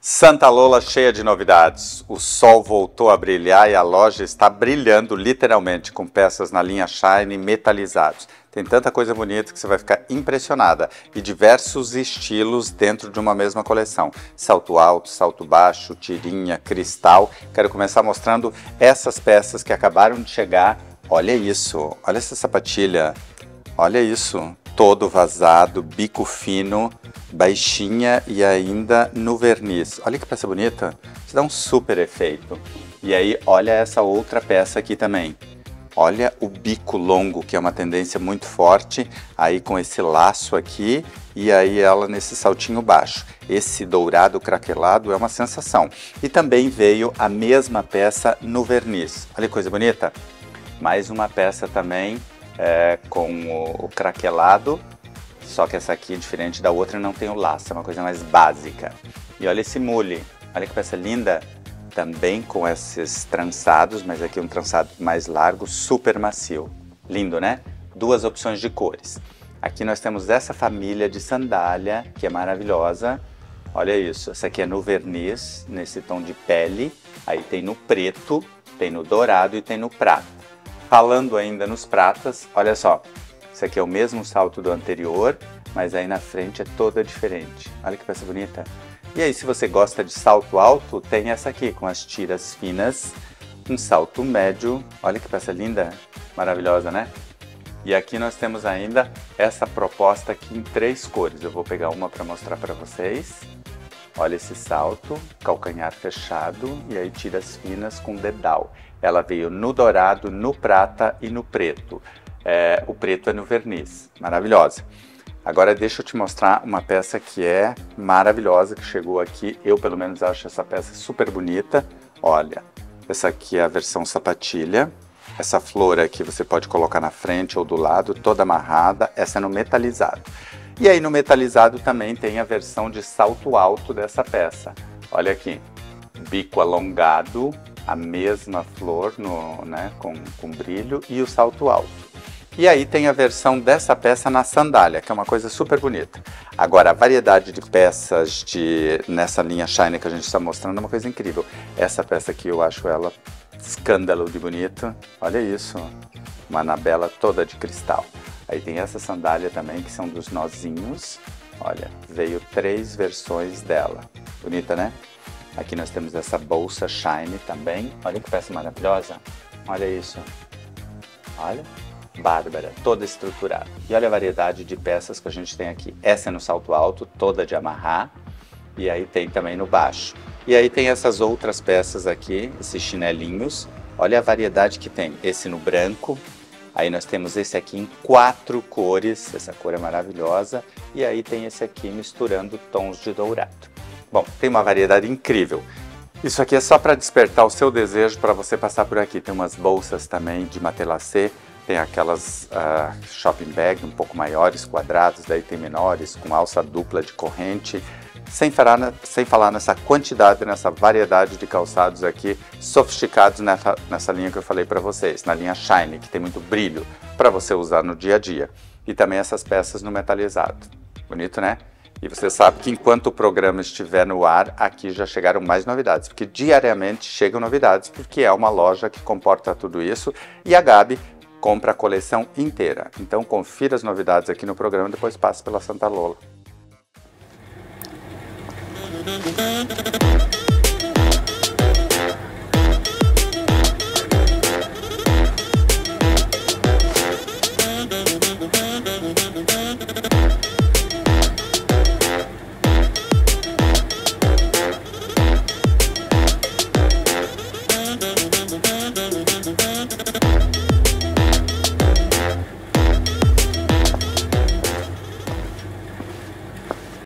Santa Lola cheia de novidades. O sol voltou a brilhar e a loja está brilhando literalmente com peças na linha Shine metalizados. Tem tanta coisa bonita que você vai ficar impressionada e diversos estilos dentro de uma mesma coleção. Salto alto, salto baixo, tirinha, cristal. Quero começar mostrando essas peças que acabaram de chegar. Olha isso, olha essa sapatilha, olha isso. Todo vazado, bico fino, baixinha e ainda no verniz. Olha que peça bonita, isso dá um super efeito. E aí olha essa outra peça aqui também. Olha o bico longo, que é uma tendência muito forte, aí com esse laço aqui e aí ela nesse saltinho baixo. Esse dourado craquelado é uma sensação. E também veio a mesma peça no verniz. Olha que coisa bonita. Mais uma peça também com o craquelado, só que essa aqui é diferente da outra, não tem o laço, é uma coisa mais básica. E olha esse mule, olha que peça linda, também com esses trançados, mas aqui um trançado mais largo, super macio. Lindo, né? Duas opções de cores. Aqui nós temos essa família de sandália, que é maravilhosa. Olha isso, essa aqui é no verniz, nesse tom de pele, aí tem no preto, tem no dourado e tem no prata. Falando ainda nos pratas, olha só, esse aqui é o mesmo salto do anterior, mas aí na frente é toda diferente. Olha que peça bonita. E aí, se você gosta de salto alto, tem essa aqui com as tiras finas, um salto médio. Olha que peça linda, maravilhosa, né? E aqui nós temos ainda essa proposta aqui em 3 cores. Eu vou pegar uma para mostrar para vocês. Olha esse salto, calcanhar fechado e aí tiras finas com dedal. Ela veio no dourado, no prata e no preto. O preto é no verniz, maravilhosa. Agora deixa eu te mostrar uma peça que é maravilhosa, que chegou aqui. Eu pelo menos acho essa peça super bonita. Olha, essa aqui é a versão sapatilha. Essa flor aqui você pode colocar na frente ou do lado, toda amarrada. Essa é no metalizado. E aí no metalizado também tem a versão de salto alto dessa peça. Olha aqui, bico alongado, a mesma flor com brilho e o salto alto. E aí tem a versão dessa peça na sandália, que é uma coisa super bonita. Agora, a variedade de peças nessa linha Shine que a gente está mostrando é uma coisa incrível. Essa peça aqui eu acho ela escândalo de bonita. Olha isso, uma anabela toda de cristal. Aí tem essa sandália também, que são dos nozinhos. Olha, veio 3 versões dela. Bonita, né? Aqui nós temos essa bolsa Shine também. Olha que peça maravilhosa. Olha isso. Olha. Bárbara, toda estruturada. E olha a variedade de peças que a gente tem aqui. Essa é no salto alto, toda de amarrar. E aí tem também no baixo. E aí tem essas outras peças aqui, esses chinelinhos. Olha a variedade que tem. Esse no branco. Aí nós temos esse aqui em 4 cores. Essa cor é maravilhosa. E aí tem esse aqui misturando tons de dourado. Bom, tem uma variedade incrível. Isso aqui é só para despertar o seu desejo para você passar por aqui. Tem umas bolsas também de matelassé. Tem aquelas shopping bag um pouco maiores, quadrados, daí tem menores, com alça dupla de corrente. Sem falar nessa quantidade, nessa variedade de calçados aqui, sofisticados nessa linha que eu falei para vocês, na linha Shine, que tem muito brilho para você usar no dia a dia. E também essas peças no metalizado. Bonito, né? E você sabe que enquanto o programa estiver no ar, aqui já chegaram mais novidades, porque diariamente chegam novidades, porque é uma loja que comporta tudo isso. E a Gabi compra a coleção inteira. Então confira as novidades aqui no programa e depois passe pela Santa Lola.